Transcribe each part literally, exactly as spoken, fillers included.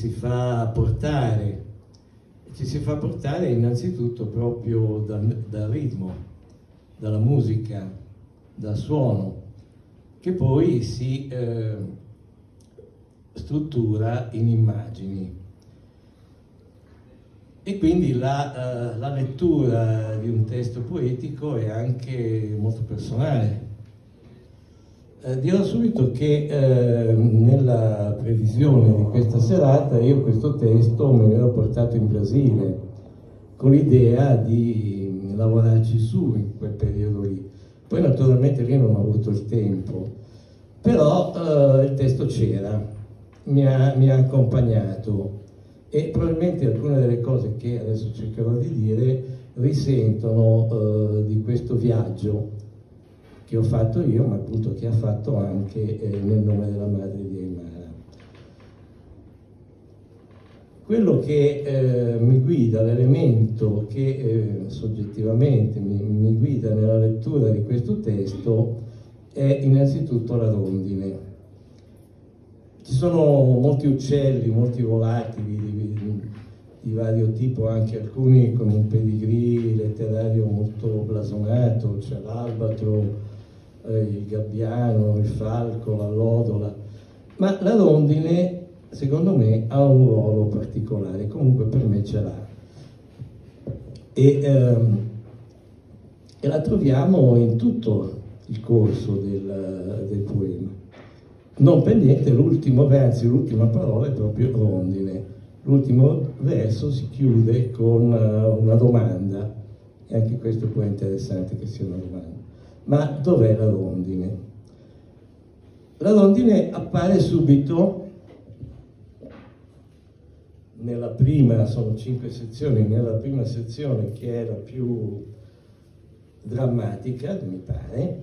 si fa portare, ci si fa portare innanzitutto proprio dal, dal ritmo, dalla musica, dal suono, che poi si eh, struttura in immagini. E quindi la, uh, la lettura di un testo poetico è anche molto personale. Eh, dirò subito che eh, nella previsione di questa serata io questo testo me l'ero portato in Brasile con l'idea di lavorarci su in quel periodo lì. Poi naturalmente lì non ho avuto il tempo, però eh, il testo c'era, mi ha, mi ha accompagnato. E probabilmente alcune delle cose che adesso cercherò di dire risentono uh, di questo viaggio che ho fatto io, ma appunto che ha fatto anche eh, nel nome della madre di Aymara. Quello che eh, mi guida, l'elemento che eh, soggettivamente mi, mi guida nella lettura di questo testo è innanzitutto la rondine. Ci sono molti uccelli, molti volatili di, di, di vario tipo, anche alcuni con un pedigree letterario molto blasonato, c'è l'albatro, eh, il gabbiano, il falco, l'allodola, ma la rondine secondo me ha un ruolo particolare, comunque per me ce l'ha. E, ehm, e la troviamo in tutto il corso del, del poema. Non per niente l'ultimo, anzi l'ultima parola è proprio rondine. L'ultimo verso si chiude con uh, una domanda, e anche questo poi è interessante che sia una domanda. Ma dov'è la rondine? La rondine appare subito nella prima, sono cinque sezioni, nella prima sezione che è la più drammatica, mi pare,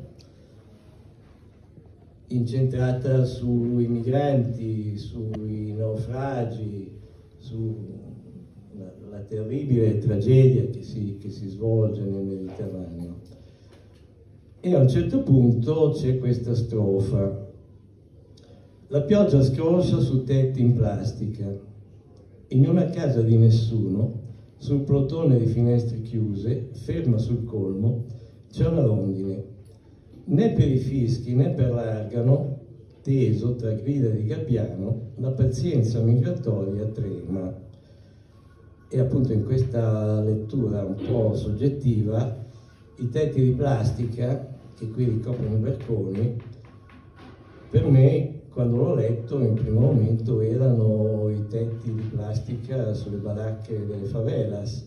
incentrata sui migranti, sui naufragi, sulla la terribile tragedia che si, che si svolge nel Mediterraneo. E a un certo punto c'è questa strofa: la pioggia scroscia su tetti in plastica, in una casa di nessuno, sul plotone di finestre chiuse, ferma sul colmo, c'è una rondine. Né per i fischi né per l'argano, teso tra grida di gabbiano, la pazienza migratoria trema. E appunto in questa lettura un po' soggettiva, i tetti di plastica che qui ricoprono i balconi, per me, quando l'ho letto, in primo momento erano i tetti di plastica sulle baracche delle favelas.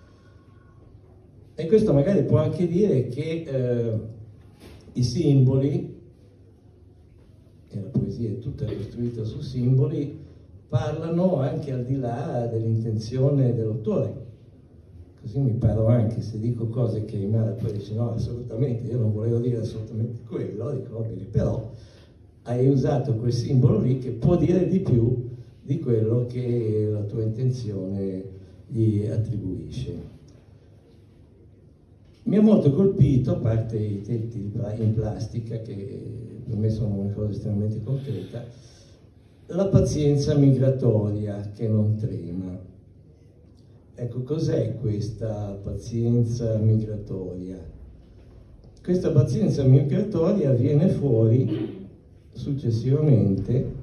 E questo magari può anche dire che eh, i simboli, e la poesia è tutta costruita su simboli, parlano anche al di là dell'intenzione dell'autore. Così mi paro anche, se dico cose che Aymara poi dice no, assolutamente, io non volevo dire assolutamente quello, dico va bene, però hai usato quel simbolo lì che può dire di più di quello che la tua intenzione gli attribuisce. Mi ha molto colpito, a parte i tetti in plastica, che per me sono una cosa estremamente concreta, la pazienza migratoria che non trema. Ecco, cos'è questa pazienza migratoria? Questa pazienza migratoria viene fuori successivamente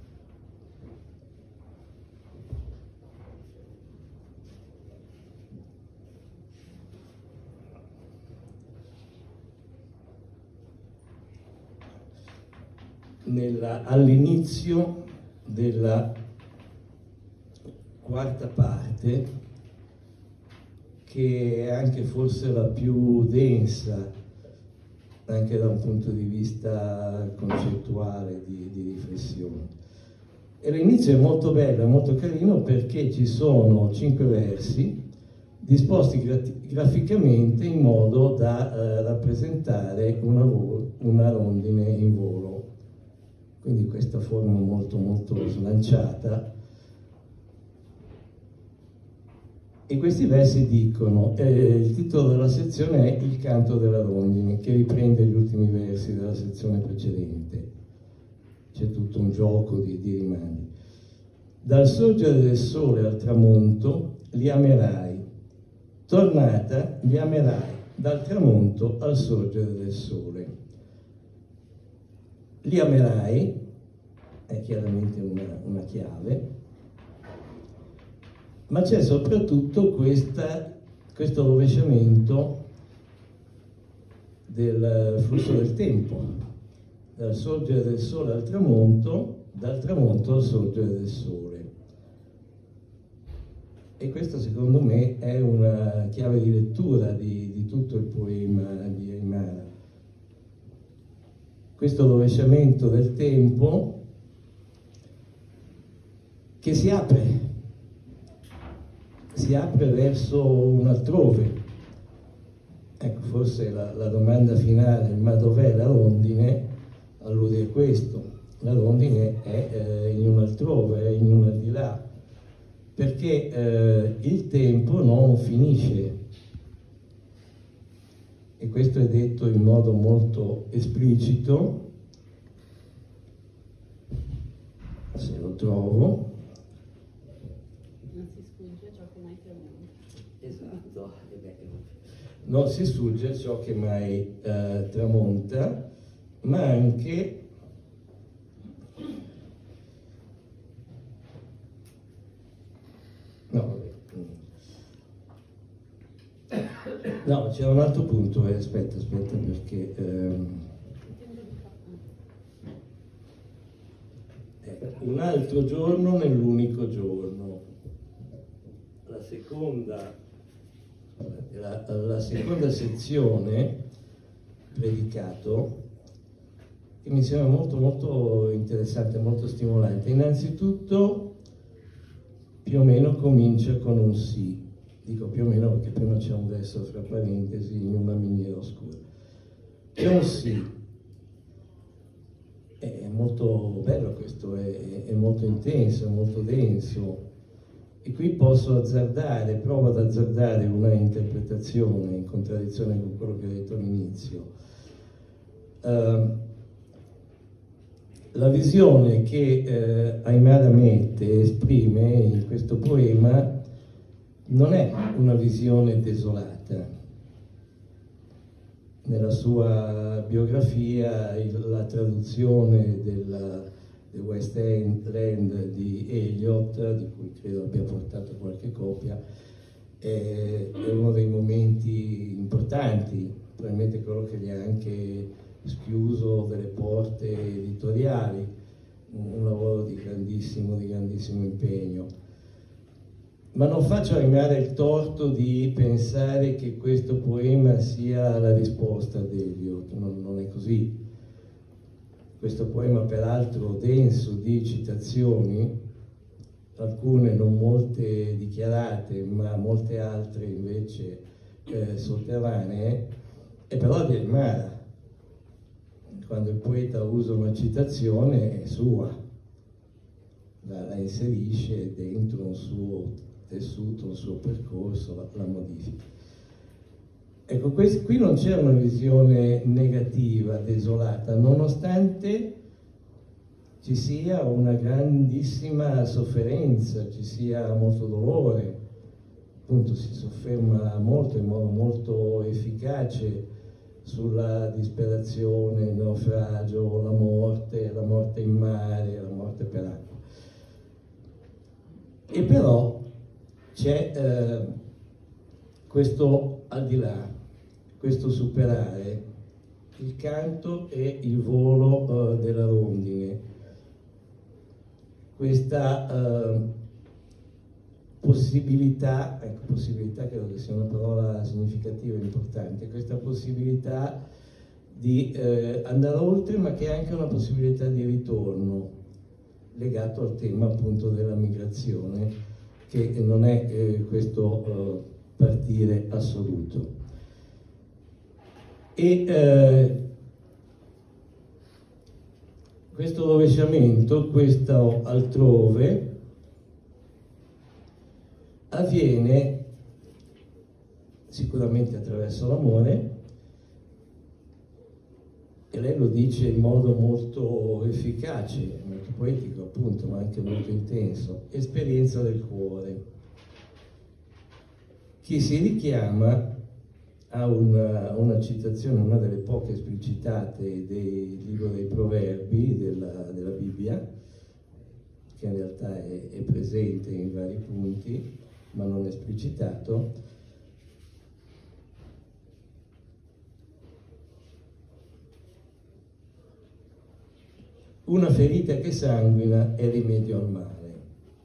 all'inizio della quarta parte, che è anche forse la più densa, anche da un punto di vista concettuale, di, di riflessione. E l'inizio è molto bello, è molto carino, perché ci sono cinque versi disposti graficamente in modo da eh, rappresentare una, una rondine in volo. Quindi questa forma molto molto slanciata. E questi versi dicono, eh, il titolo della sezione è Il canto della rondine, che riprende gli ultimi versi della sezione precedente. C'è tutto un gioco di, di rimandi. dal sorgere del sole al tramonto li amerai, tornata li amerai, dal tramonto al sorgere del sole. Li amerai è chiaramente una, una chiave, ma c'è soprattutto questa, questo rovesciamento del flusso del tempo, dal sorgere del sole al tramonto, dal tramonto al sorgere del sole. E questo secondo me è una chiave di lettura di, di tutto il poema di Aymara. Questo rovesciamento del tempo che si apre, si apre verso un altrove. Ecco, forse la, la domanda finale, ma dov'è la rondine, allude a questo. La rondine è eh, in un altrove, è in un al di là, perché eh, il tempo non finisce, e questo è detto in modo molto esplicito, se lo trovo. Non si sfugge ciò che mai tramonta. Esatto, non si sfugge ciò che mai eh, tramonta, ma anche no, no, c'era un altro punto, eh, aspetta, aspetta, perché ehm, ecco, un altro giorno nell'unico giorno. La seconda, la, la seconda sezione, predicato, che mi sembra molto molto interessante, molto stimolante. Innanzitutto, più o meno comincia con un sì. Dico più o meno perché prima c'è un verso fra parentesi in una miniera oscura. C'è un sì. È molto bello questo, è, è molto intenso, è molto denso. E qui posso azzardare, provo ad azzardare una interpretazione in contraddizione con quello che ho detto all'inizio. Uh, la visione che eh, Aymara mette, esprime in questo poema, non è una visione desolata. Nella sua biografia il, la traduzione della, del West End di Eliot, di cui credo abbia portato qualche copia, è, è uno dei momenti importanti, probabilmente quello che gli ha anche schiuso delle porte editoriali, un lavoro di grandissimo, di grandissimo impegno. Ma non faccio a Aymara il torto di pensare che questo poema sia la risposta ad Eliot, non, non è così. Questo poema, peraltro denso di citazioni, alcune non molte dichiarate, ma molte altre invece eh, sotterranee, è però di Aymara. Quando il poeta usa una citazione è sua, la, la inserisce dentro un suo tessuto, un suo percorso, la, la modifica. Ecco, questo, qui non c'è una visione negativa, desolata, nonostante ci sia una grandissima sofferenza, ci sia molto dolore, appunto si sofferma molto, in modo molto efficace, sulla disperazione, il naufragio, la morte, la morte in mare, la morte per acqua. E però c'è eh, questo al di là, questo superare, il canto e il volo eh, della rondine, questa eh, possibilità, ecco, possibilità credo che sia una parola significativa e importante, questa possibilità di eh, andare oltre, ma che è anche una possibilità di ritorno, legato al tema appunto della migrazione, che non è eh, questo eh, partire assoluto. E eh, questo rovesciamento, questo altrove, avviene sicuramente attraverso l'amore, e lei lo dice in modo molto efficace, molto poetico appunto, ma anche molto intenso, esperienza del cuore, che si richiama a una, una citazione, una delle poche esplicitate del libro dei Proverbi della, della Bibbia, che in realtà è, è presente in vari punti, ma non esplicitato. Una ferita che sanguina è rimedio al male.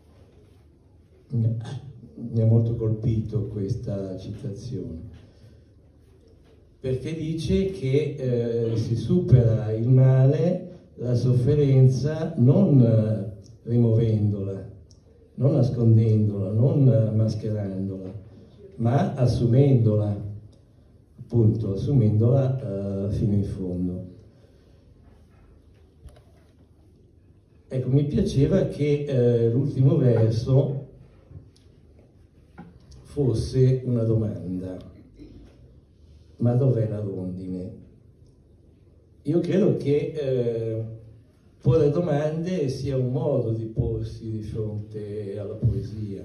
Mi ha molto colpito questa citazione, perché dice che eh, si supera il male, la sofferenza, non eh, rimuovendola, non nascondendola, non mascherandola, ma assumendola, appunto, assumendola eh, fino in fondo. Ecco, mi piaceva che eh, l'ultimo verso fosse una domanda: ma dov'è la rondine? Io credo che eh, porre domande sia un modo di porsi di fronte alla poesia.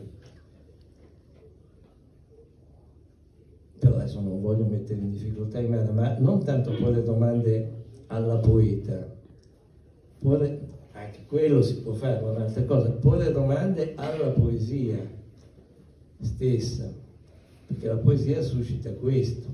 Però adesso non voglio mettere in difficoltà i mani, ma non tanto porre domande alla poeta, porre, anche quello si può fare, ma un'altra cosa, porre domande alla poesia stessa, perché la poesia suscita questo,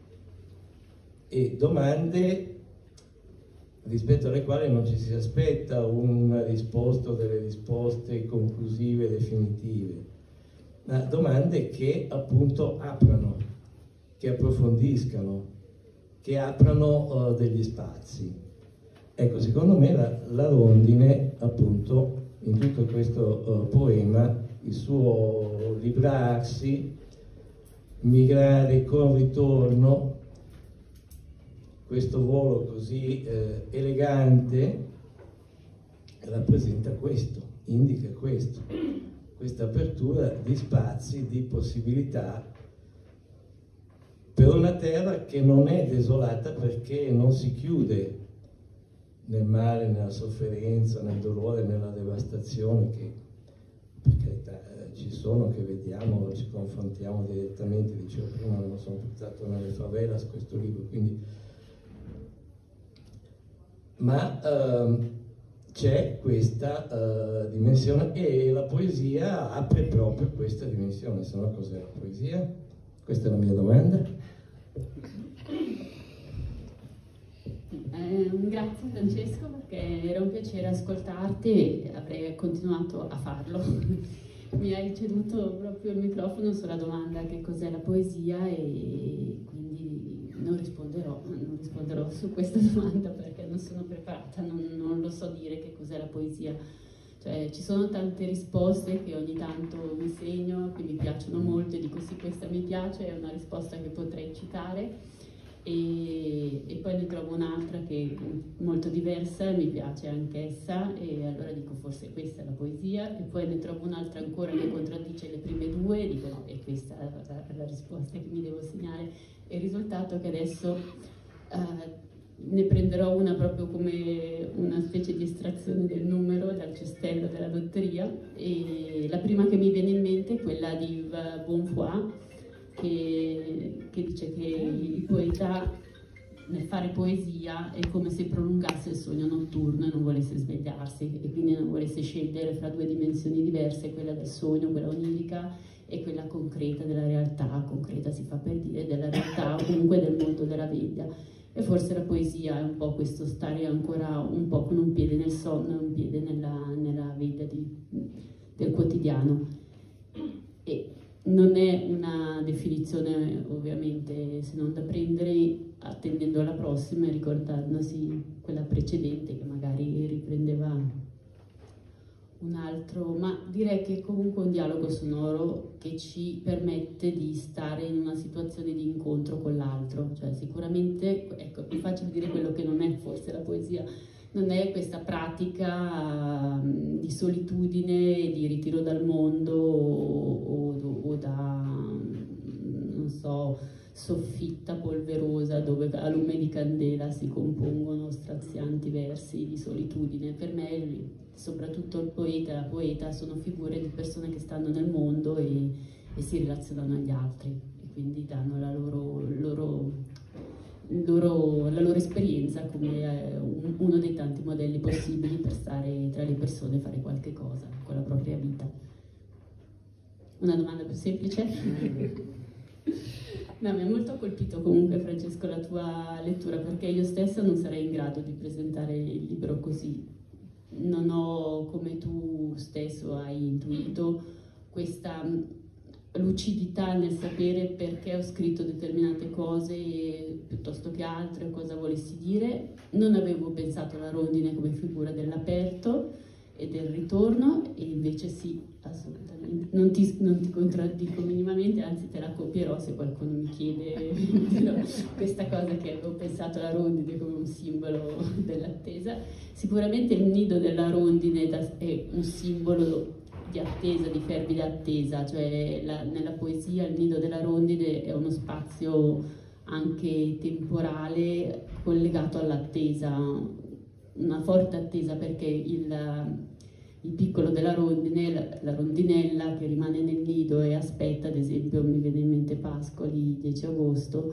e domande rispetto alle quali non ci si aspetta una risposta o delle risposte conclusive, definitive, ma domande che appunto aprano, che approfondiscano, che aprano uh, degli spazi. Ecco, secondo me la, la rondine, appunto, in tutto questo uh, poema, il suo librarsi, migrare con ritorno, questo volo così eh, elegante, rappresenta questo, indica questo, questa apertura di spazi, di possibilità, per una terra che non è desolata perché non si chiude nel male, nella sofferenza, nel dolore, nella devastazione che, per carità, ci sono, che vediamo, ci confrontiamo direttamente. Dicevo prima, non sono portato nelle favelas questo libro, quindi... ma ehm, c'è questa uh, dimensione, e la poesia apre proprio questa dimensione. Se no, cos'è la poesia? Questa è la mia domanda. Eh, grazie Francesco, perché era un piacere ascoltarti e avrei continuato a farlo. Mi hai ceduto proprio il microfono sulla domanda che cos'è la poesia, e quindi non risponderò, non risponderò su questa domanda perché non sono preparata, non, non lo so dire che cos'è la poesia. Cioè, ci sono tante risposte che ogni tanto mi segno, che mi piacciono molto e dico sì, questa mi piace, è una risposta che potrei citare. E, e poi ne trovo un'altra che è molto diversa, mi piace anch'essa, e allora dico forse questa è la poesia, e poi ne trovo un'altra ancora che contraddice le prime due e dico no, e questa è la, la risposta che mi devo segnare. E il risultato è che adesso uh, ne prenderò una proprio come una specie di estrazione del numero dal cestello della lotteria, e la prima che mi viene in mente è quella di Yves Bonfoy, Che, che dice che il poeta nel fare poesia è come se prolungasse il sogno notturno e non volesse svegliarsi, e quindi non volesse scegliere fra due dimensioni diverse, quella del sogno, quella onirica, e quella concreta della realtà, concreta si fa per dire, della realtà o comunque del mondo della veglia. E forse la poesia è un po' questo stare ancora un po' con un piede nel sonno e un piede nella, nella veglia di, del quotidiano. E non è una definizione ovviamente se non da prendere attendendo la prossima e ricordandosi quella precedente che magari riprendeva un altro, ma direi che è comunque un dialogo sonoro che ci permette di stare in una situazione di incontro con l'altro. Cioè sicuramente, ecco, è più facile dire quello che non è forse la poesia, non è questa pratica uh, di solitudine, di ritiro dal mondo o, o, o da, non so, soffitta polverosa dove a lume di candela si compongono strazianti versi di solitudine. Per me, soprattutto il poeta e la poeta sono figure di persone che stanno nel mondo e, e si relazionano agli altri, e quindi danno la loro, loro, loro, la loro esperienza come un, uno dei tanti modelli possibili per stare tra le persone e fare qualche cosa con la propria vita. Una domanda più semplice? No, mi ha molto colpito comunque, Francesco, la tua lettura, perché io stessa non sarei in grado di presentare il libro così. Non ho, come tu stesso hai intuito, questa lucidità nel sapere perché ho scritto determinate cose piuttosto che altre, cosa volessi dire. Non avevo pensato alla rondine come figura dell'aperto e del ritorno, e invece sì, assolutamente. Non ti, non ti contraddico minimamente, anzi te la copierò se qualcuno mi chiede questa cosa, che avevo pensato alla rondine come un simbolo dell'attesa. Sicuramente il nido della rondine è un simbolo di attesa, di fervida attesa, cioè la, nella poesia il nido della rondine è uno spazio anche temporale collegato all'attesa, una forte attesa, perché il, il piccolo della rondine, la, la rondinella che rimane nel nido e aspetta, ad esempio mi viene in mente Pascoli, dieci agosto,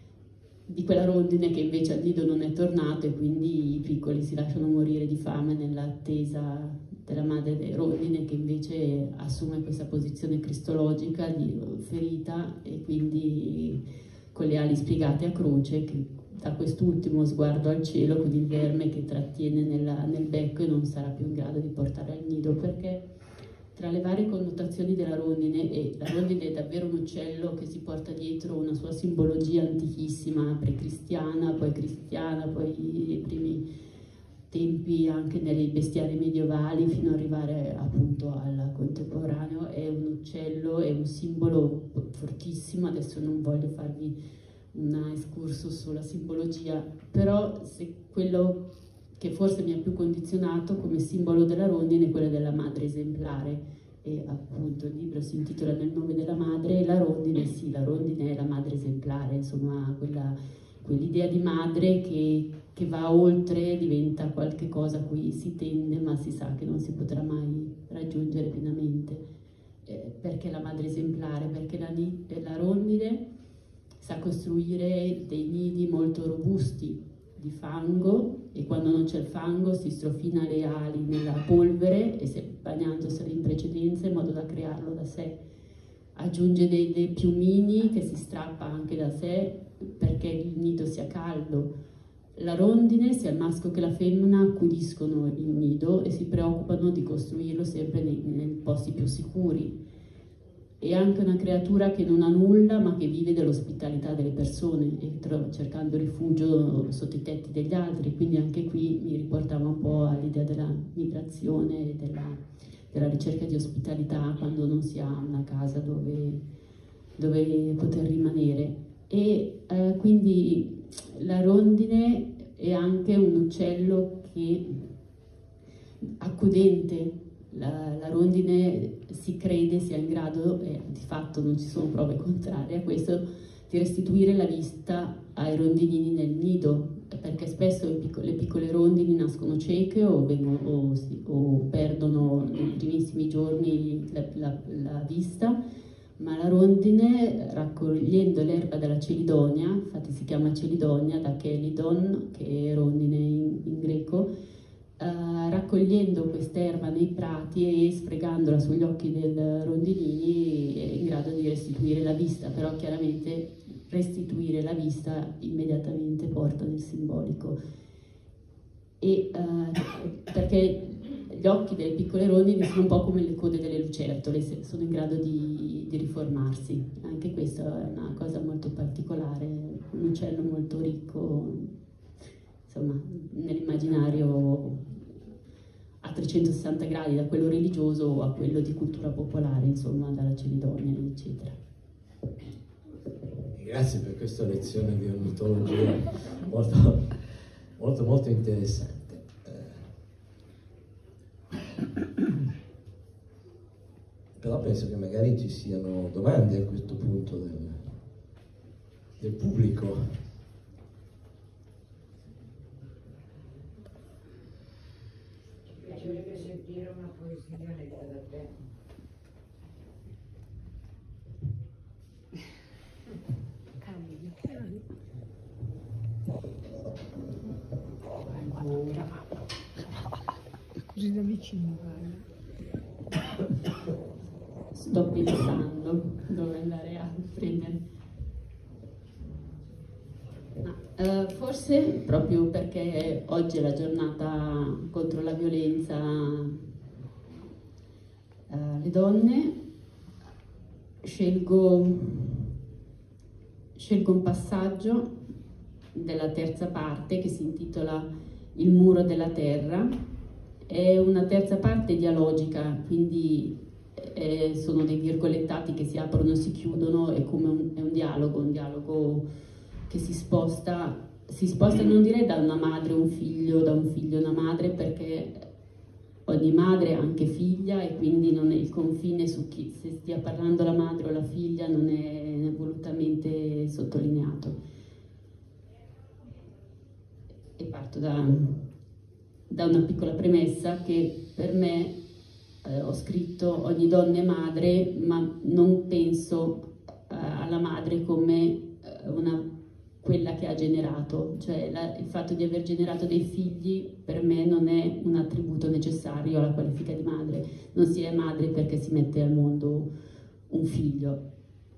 di quella rondine che invece al nido non è tornato, e quindi i piccoli si lasciano morire di fame nell'attesa della madre rondine, che invece assume questa posizione cristologica di ferita e quindi con le ali spiegate a croce, che da quest'ultimo sguardo al cielo con il verme che trattiene nella, nel becco e non sarà più in grado di portare al nido, perché tra le varie connotazioni della rondine, e la rondine è davvero un uccello che si porta dietro una sua simbologia antichissima, pre-cristiana, poi cristiana, poi i primi tempi anche nei bestiari medievali fino ad arrivare appunto al contemporaneo, è un uccello, è un simbolo fortissimo. Adesso non voglio farvi un excursus sulla simbologia, però se quello che forse mi ha più condizionato come simbolo della rondine è quella della madre esemplare, e appunto il libro si intitola Nel nome della madre, e la rondine, sì, la rondine è la madre esemplare, insomma quella, quell'idea di madre che, che va oltre, diventa qualche cosa a cui si tende ma si sa che non si potrà mai raggiungere pienamente. Eh, perché la madre esemplare? Perché la, la rondine sa costruire dei nidi molto robusti di fango, e quando non c'è il fango si strofina le ali nella polvere e se, bagnandosele in precedenza in modo da crearlo da sé. Aggiunge dei, dei piumini che si strappa anche da sé perché il nido sia caldo. La rondine, sia il maschio che la femmina, accudiscono il nido e si preoccupano di costruirlo sempre nei, nei posti più sicuri. È anche una creatura che non ha nulla ma che vive dell'ospitalità delle persone e trova, cercando rifugio sotto i tetti degli altri, quindi anche qui mi riportava un po' all'idea della migrazione e della, della ricerca di ospitalità quando non si ha una casa dove, dove poter rimanere. E eh, quindi la rondine è anche un uccello che accudente. La, la rondine si crede sia in grado, e di fatto non ci sono prove contrarie a questo, di restituire la vista ai rondinini nel nido, perché spesso piccole, le piccole rondini nascono cieche o, vengono, o, si, o perdono nei primissimi giorni la, la, la vista, ma la rondine, raccogliendo l'erba della celidonia, infatti si chiama celidonia da chelidon, che è rondine in, in greco, Uh, raccogliendo quest'erba nei prati e sfregandola sugli occhi del rondinini è in grado di restituire la vista, però chiaramente restituire la vista immediatamente porta nel simbolico. E, uh, perché gli occhi delle piccole rondini sono un po' come le code delle lucertole, sono in grado di, di riformarsi. Anche questa è una cosa molto particolare, un uccello molto ricco, insomma, nell'immaginario a trecentosessanta gradi, da quello religioso a quello di cultura popolare, insomma, dalla Celidonia, eccetera. Grazie per questa lezione di ornitologia molto, molto, molto interessante. Però penso che magari ci siano domande a questo punto del, del pubblico. Ci piacerebbe sentire una poesia letta da te. Così da vicino, sto pensando, dovrei andare a prendere. Ah, uh, forse proprio perché oggi è la giornata contro la violenza alle donne, scelgo, scelgo un passaggio della terza parte che si intitola Il muro della terra. È una terza parte dialogica, quindi eh, sono dei virgolettati che si aprono e si chiudono, è come un, è un dialogo, un dialogo che si sposta, si sposta non direi da una madre a un figlio, da un figlio a una madre, perché ogni madre è anche figlia e quindi non è il confine su chi, se stia parlando la madre o la figlia, non è volutamente sottolineato. E parto da, da una piccola premessa che per me eh, ho scritto ogni donna è madre, ma non penso eh, alla madre come eh, una, quella che ha generato, cioè la, il fatto di aver generato dei figli per me non è un attributo necessario alla qualifica di madre, non si è madre perché si mette al mondo un figlio.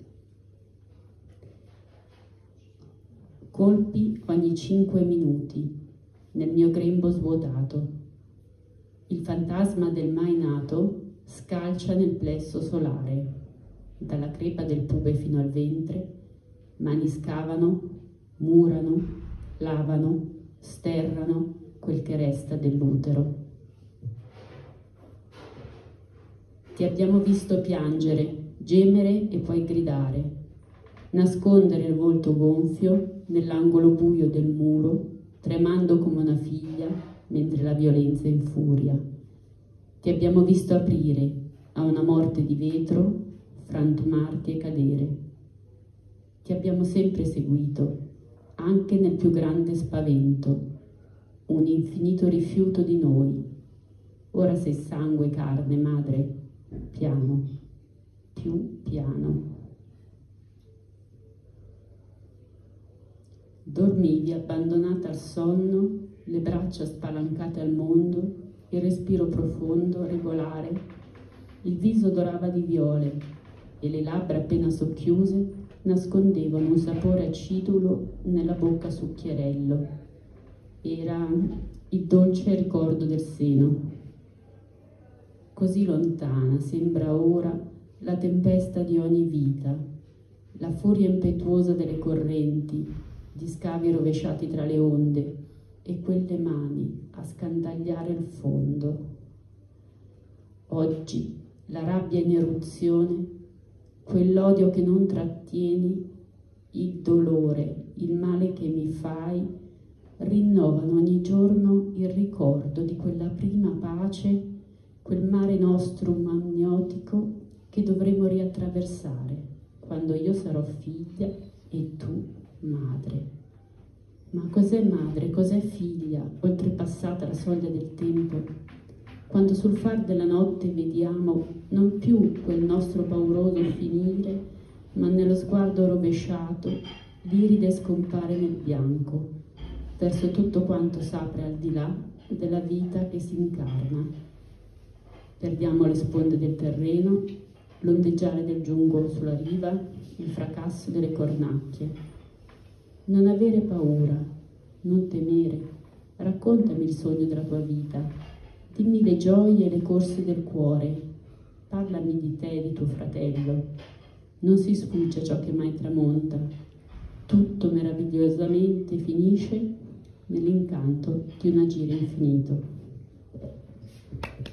Colpi ogni cinque minuti nel mio grembo svuotato. Il fantasma del mai nato scalcia nel plesso solare. Dalla crepa del pube fino al ventre, mani scavano, murano, lavano, sterrano quel che resta dell'utero. Ti abbiamo visto piangere, gemere e poi gridare, nascondere il volto gonfio nell'angolo buio del muro, tremando come una figlia mentre la violenza infuria. Ti abbiamo visto aprire a una morte di vetro, frantumarti e cadere. Ti abbiamo sempre seguito, anche nel più grande spavento, un infinito rifiuto di noi. Ora sei sangue e carne, madre, piano, più piano. Dormivi abbandonata al sonno, le braccia spalancate al mondo, il respiro profondo, regolare, il viso dorava di viole e le labbra appena socchiuse nascondevano un sapore acidulo nella bocca succhierello. Era il dolce ricordo del seno. Così lontana sembra ora la tempesta di ogni vita, la furia impetuosa delle correnti, gli scavi rovesciati tra le onde e quelle mani a scandagliare il fondo. Oggi la rabbia in eruzione, quell'odio che non trattieni, il dolore, il male che mi fai, rinnovano ogni giorno il ricordo di quella prima pace, quel mare nostrum amniotico che dovremo riattraversare quando io sarò figlia e tu madre. Ma cos'è madre, cos'è figlia, oltrepassata la soglia del tempo, quando sul far della notte vediamo non più quel nostro pauroso finire, ma nello sguardo rovesciato l'iride scompare nel bianco, verso tutto quanto s'apre al di là della vita che si incarna. Perdiamo le sponde del terreno, l'ondeggiare del giungo sulla riva, il fracasso delle cornacchie. Non avere paura, non temere, raccontami il sogno della tua vita, dimmi le gioie e le corse del cuore, parlami di te e di tuo fratello. Non si sfugge ciò che mai tramonta, tutto meravigliosamente finisce nell'incanto di un agire infinito.